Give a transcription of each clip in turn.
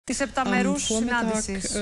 της επταμερούς συνάντησης.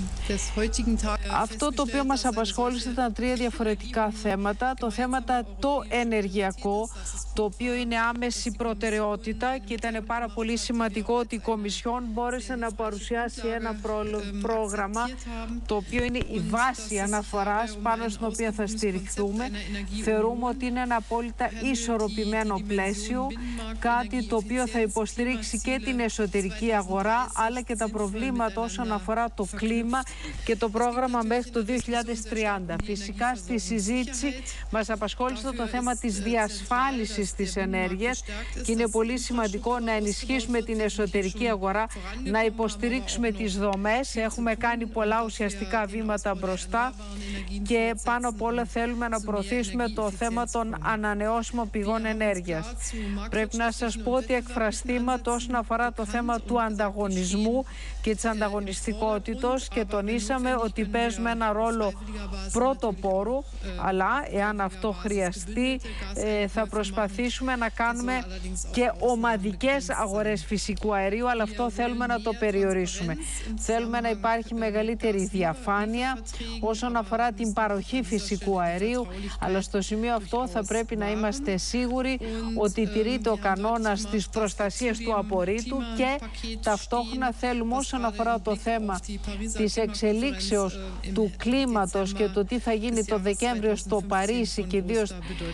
Αυτό το οποίο μας απασχόλησε ήταν τρία διαφορετικά θέματα. Το θέμα το ενεργειακό, το οποίο είναι άμεση προτεραιότητα και ήταν πάρα πολύ σημαντικό ότι η Κομισιόν μπόρεσε να παρουσιάσει ένα πρόγραμμα το οποίο είναι η βάση αναφοράς πάνω στην οποία θα στηριχθούμε. Θεωρούμε ότι είναι ένα απόλυτα ισορροπημένο πλαίσιο, κάτι το οποίο θα υποστηρίξει και την εσωτερική αγορά αλλά και τα προβλήματα όσον αφορά το κλίμα και το πρόγραμμα μέχρι το 2030. Φυσικά στη συζήτηση μας απασχόλησε το θέμα της διασφάλισης της ενέργειας και είναι πολύ σημαντικό να ενισχύσουμε την εσωτερική αγορά, να υποστηρίξουμε τις δομές. Έχουμε κάνει πολλά ουσιαστικά βήματα μπροστά και πάνω απ' όλα θέλουμε να προωθήσουμε το θέμα των ανανεώσιμων πηγών ενέργειας. Πρέπει να σας πω ότι εκφραστήματο όσον αφορά το θέμα του ανταγωνισμού και της ανταγωνιστικότητας και τονίσαμε ότι παίζουμε ένα ρόλο πρωτοπόρου, αλλά εάν αυτό χρειαστεί θα προσπαθήσουμε να κάνουμε και ομαδικές αγορές φυσικού αερίου, αλλά αυτό θέλουμε να το περιορίσουμε. Θέλουμε να υπάρχει μεγαλύτερη διαφάνεια όσον αφορά την παροχή φυσικού αερίου, αλλά στο σημείο αυτό θα πρέπει να είμαστε σίγουροι ότι τηρείται ο κανόνας της προστασίας του απορρίτου και ταυτόχρονα θέλουμε όσον αφορά το θέμα της εξελίξεως του κλίματος και το τι θα γίνει το Δεκέμβριο στο Παρίσι και ιδίως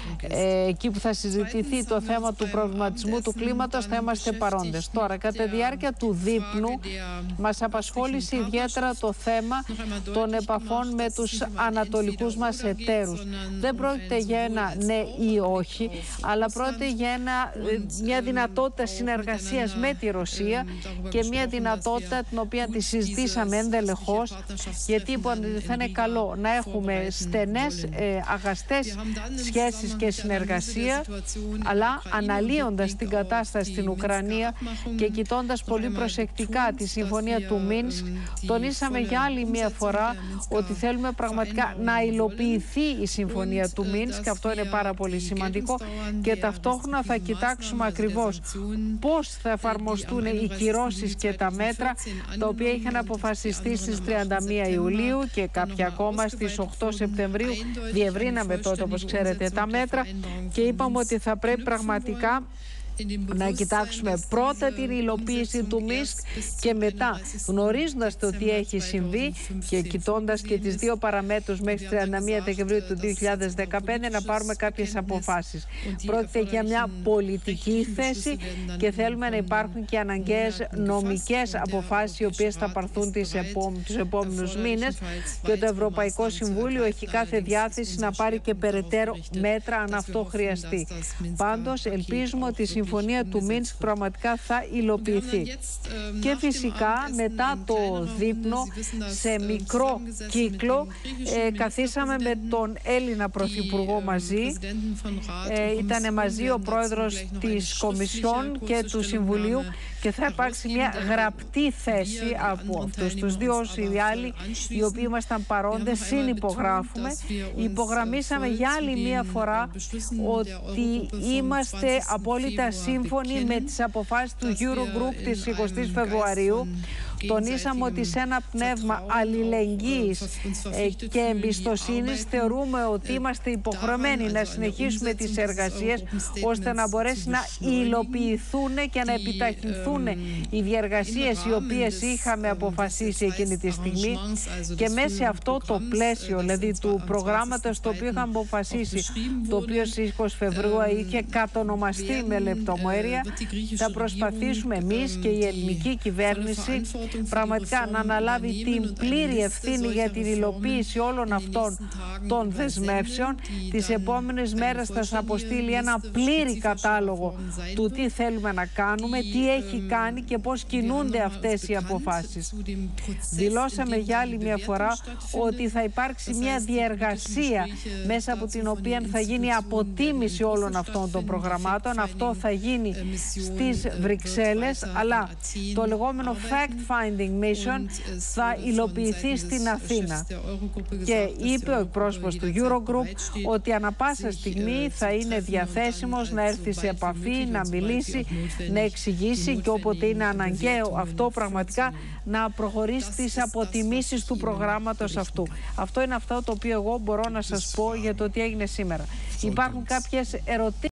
εκεί που θα συζητηθεί το θέμα του προβληματισμού του κλίματος, θα είμαστε παρόντες. Τώρα, κατά τη διάρκεια του δείπνου μας απασχόλησε ιδιαίτερα το θέμα των επαφών με τους ανατολικούς μας εταίρους. Δεν πρόκειται για ένα ναι ή όχι, αλλά πρόκειται για μια δυνατότητα συνεργασίας με τη Ρωσία και μια δυνατότητα την οποία τη συζητήσαμε ενδελεχώς, γιατί θα είναι καλό να έχουμε στενές, αγαστές σχέσεις και συνεργασία, αλλά αναλύοντας την κατάσταση στην Ουκρανία και κοιτώντας πολύ προσεκτικά τη συμφωνία του Μίνσκ, τονίσαμε για άλλη μια φορά ότι θέλουμε πραγματικά να υλοποιηθεί η συμφωνία του Μίνσκ. Αυτό είναι πάρα πολύ σημαντικό και ταυτόχρονα θα κοιτάξουμε ακριβώς πώς θα εφαρμοστούν οι κυρώσεις και τα μέτρα τα οποία είχαν αποφασιστεί στις 31 Ιουλίου και κάποια ακόμα στις 8 Σεπτεμβρίου. Διευρύναμε τότε, όπως ξέρετε, τα μέτρα και είπαμε ότι θα πρέπει πραγματικά να κοιτάξουμε πρώτα την υλοποίηση του Μίνσκ και μετά, γνωρίζοντας το τι έχει συμβεί και κοιτώντας και τις δύο παραμέτρους μέχρι 31 Δεκεμβρίου του 2015, να πάρουμε κάποιες αποφάσεις. Πρόκειται για μια πολιτική θέση και θέλουμε να υπάρχουν και αναγκαίες νομικές αποφάσεις οι οποίες θα πάρθουν τους επόμενους μήνες και το Ευρωπαϊκό Συμβούλιο έχει κάθε διάθεση να πάρει και περαιτέρω μέτρα αν αυτό χρειαστεί. Πάντως, ελπίζουμε ότι η συμφωνία του Μίνσκ πραγματικά θα υλοποιηθεί. Και φυσικά μετά το δείπνο, σε μικρό κύκλο, καθίσαμε με τον Έλληνα Πρωθυπουργό μαζί. Ήταν μαζί ο πρόεδρος της Κομισιόν και του Συμβουλίου και θα υπάρξει μια γραπτή θέση από αυτούς τους δύο. Όσοι οι άλλοι οι οποίοι ήμασταν παρόντες συνυπογράφουμε. Υπογραμμίσαμε για άλλη μια φορά ότι είμαστε απόλυτα σύμφωνοι με τις αποφάσεις του Eurogroup της 20ης Φεβρουαρίου. Τονίσαμε ότι σε ένα πνεύμα αλληλεγγύης και εμπιστοσύνης θεωρούμε ότι είμαστε υποχρεωμένοι να συνεχίσουμε τις εργασίες ώστε να μπορέσει να υλοποιηθούν και να επιταχυνθούν οι διεργασίες οι οποίες είχαμε αποφασίσει εκείνη τη στιγμή και μέσα σε αυτό το πλαίσιο, δηλαδή του προγράμματος το οποίο είχαμε αποφασίσει, το οποίο στις 20 Φεβρουαρίου είχε κατονομαστεί με λεπτομέρεια, θα προσπαθήσουμε εμείς και η ελληνική κυβέρνηση πραγματικά να αναλάβει την πλήρη ευθύνη για την υλοποίηση όλων αυτών των δεσμεύσεων. Τις επόμενες μέρες θα σας αποστείλει ένα πλήρη κατάλογο του τι θέλουμε να κάνουμε, τι έχει κάνει και πώς κινούνται αυτές οι αποφάσεις. Δηλώσαμε για άλλη μια φορά ότι θα υπάρξει μια διεργασία μέσα από την οποία θα γίνει αποτίμηση όλων αυτών των προγραμμάτων. Αυτό θα γίνει στις Βρυξέλλες, αλλά το λεγόμενο fact Fact-Finding Mission θα υλοποιηθεί στην Αθήνα. Και είπε ο εκπρόσωπος του Eurogroup ότι ανα πάσα στιγμή θα είναι διαθέσιμος να έρθει σε επαφή, να μιλήσει, να εξηγήσει και όποτε είναι αναγκαίο αυτό πραγματικά να προχωρήσει τις αποτιμήσεις του προγράμματος αυτού. Αυτό είναι αυτό το οποίο εγώ μπορώ να σας πω για το τι έγινε σήμερα. Υπάρχουν κάποιες ερωτήσεις.